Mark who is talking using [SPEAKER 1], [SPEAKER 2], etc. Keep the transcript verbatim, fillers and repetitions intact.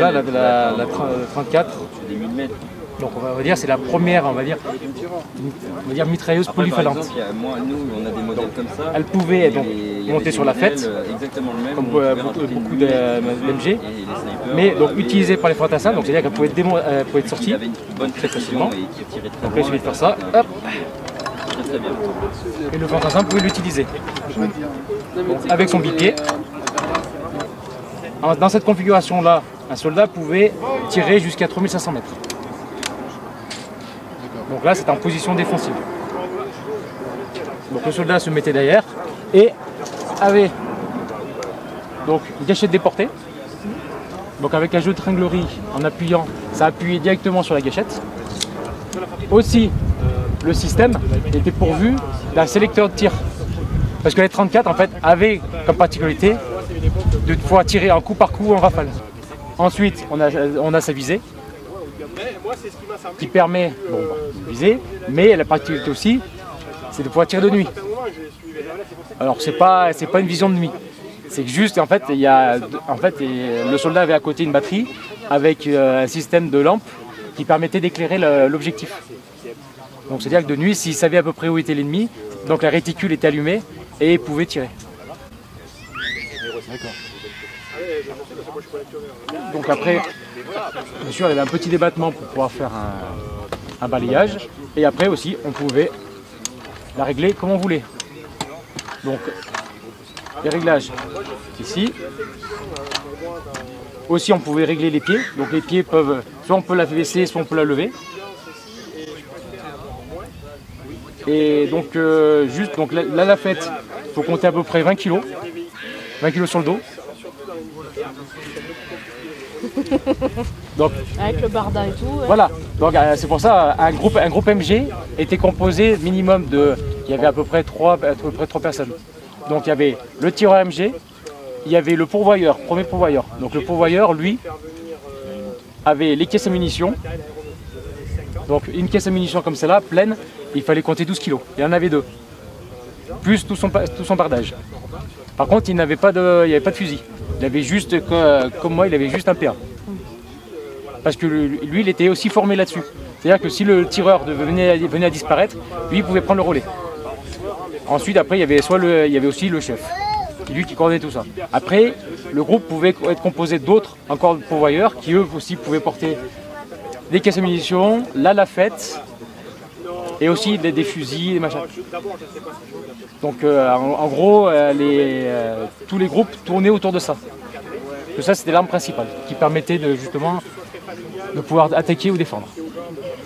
[SPEAKER 1] là, la, la, la trente-quatre. Donc on va dire c'est la première, on va dire, on va dire mitrailleuse
[SPEAKER 2] Après,
[SPEAKER 1] polyvalente.
[SPEAKER 2] Par exemple, y a, moi, nous, on a des modèles comme ça.
[SPEAKER 1] Elle pouvait donc
[SPEAKER 2] les,
[SPEAKER 1] monter sur la fête,
[SPEAKER 2] exactement le même,
[SPEAKER 1] comme euh, beaucoup, beaucoup d'M G, mais donc utilisée par les fantassins, donc c'est-à-dire qu'elle pouvait, euh, pouvait être sortie très facilement. Donc là, il suffit de faire ça, hop,
[SPEAKER 2] très bien.
[SPEAKER 1] Et le fantassin pouvait l'utiliser avec son bipied. Dans cette configuration-là, un soldat pouvait tirer jusqu'à trois mille cinq cents mètres. Donc là, c'est en position défensive. Donc le soldat se mettait derrière et avait donc une gâchette déportée. Donc avec un jeu de tringlerie, en appuyant, ça appuyait directement sur la gâchette. Aussi, le système était pourvu d'un sélecteur de tir. Parce que les trente-quatre, en fait, avaient comme particularité de pouvoir tirer en coup par coup en rafale. Ensuite, on a, on a sa visée qui permet bon, de viser, mais la particularité aussi, c'est de pouvoir tirer de nuit. Alors, c'est pas, c'est pas une vision de nuit. C'est que juste, en fait, il y a, en fait, le soldat avait à côté une batterie avec un système de lampe qui permettait d'éclairer l'objectif. Donc, c'est-à-dire que de nuit, s'il savait à peu près où était l'ennemi, donc la réticule était allumée et il pouvait tirer. Donc après, bien sûr, il y avait un petit débattement pour pouvoir faire un, un balayage. Et après aussi, on pouvait la régler comme on voulait. Donc, les réglages ici. Aussi, on pouvait régler les pieds. Donc les pieds peuvent, soit on peut la baisser, soit on peut la lever. Et donc, euh, juste, donc là, là la fête, il faut compter à peu près vingt kilos. vingt kilos sur le dos. Donc,
[SPEAKER 3] avec le barda et tout. Ouais.
[SPEAKER 1] Voilà, donc euh, c'est pour ça un groupe, un groupe M G était composé minimum de. Il y avait à peu près trois, à peu près trois personnes. Donc il y avait le tireur M G, il y avait le pourvoyeur, premier pourvoyeur. Donc le pourvoyeur, lui, avait les caisses à munitions. Donc une caisse à munitions comme celle-là, pleine, il fallait compter douze kilos. Il y en avait deux. Plus tout son, tout son bardage. Par contre, il n'avait pas de, il n'y avait pas de fusil. Il avait juste, comme moi, il avait juste un P un. Parce que lui, il était aussi formé là-dessus. C'est-à-dire que si le tireur venait à, venait à disparaître, lui, il pouvait prendre le relais. Ensuite, après, il y avait, soit le, il y avait aussi le chef. C'est lui qui coordonnait tout ça. Après, le groupe pouvait être composé d'autres, encore pourvoyeurs, qui eux aussi pouvaient porter des caisses à munitions, la lafette, et aussi des, des fusils, des machins. Donc euh, en, en gros, euh, les, euh, tous les groupes tournaient autour de ça. Que ça, c'était l'arme principale, qui permettait de, justement de pouvoir attaquer ou défendre.